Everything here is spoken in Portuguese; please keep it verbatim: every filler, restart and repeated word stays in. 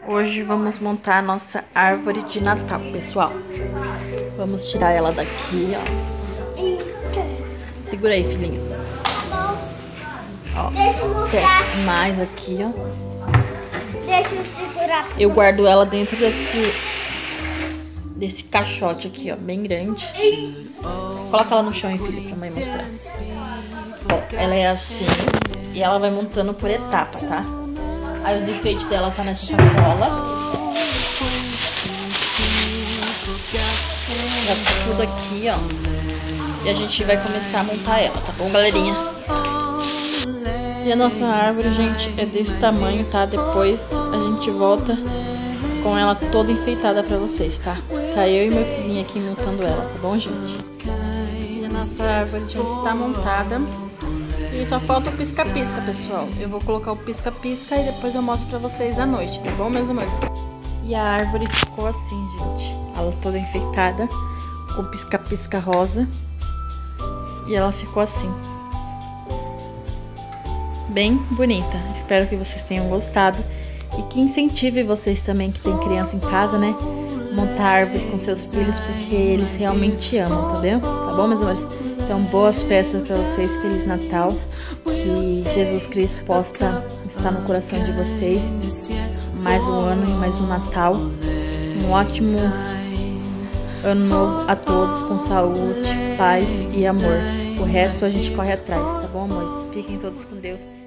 Hoje vamos montar a nossa árvore de Natal, pessoal. Vamos tirar ela daqui, ó. Segura aí, filhinho. Ó, Deixa eu mostrar. tem mais aqui, ó. Deixa eu segurar. Eu guardo ela dentro desse desse caixote aqui, ó, bem grande. Coloca ela no chão, hein, filho, pra mãe mostrar. Ó, ela é assim e ela vai montando por etapa, tá? Aí os enfeites dela tá nessa sacola. Já tá tudo aqui, ó. E a gente vai começar a montar ela, tá bom, galerinha? E a nossa árvore, gente, é desse tamanho, tá? Depois a gente volta com ela toda enfeitada pra vocês, tá? Tá eu e meu filhinho aqui montando ela, tá bom, gente? E a nossa árvore já está montada. E só falta o pisca-pisca, pessoal. Eu vou colocar o pisca-pisca e depois eu mostro pra vocês à noite, tá bom, meus amores? E a árvore ficou assim, gente. Ela toda enfeitada, com pisca-pisca rosa. E ela ficou assim. Bem bonita. Espero que vocês tenham gostado. E que incentive vocês também, que tem criança em casa, né? Montar árvore com seus filhos, porque eles realmente amam, tá bem? Tá bom, meus amores? Então, boas festas pra vocês, Feliz Natal. Que Jesus Cristo possa estar no coração de vocês. Mais um ano e mais um Natal. Um ótimo ano novo a todos, com saúde, paz e amor. O resto a gente corre atrás, tá bom, amores? Fiquem todos com Deus.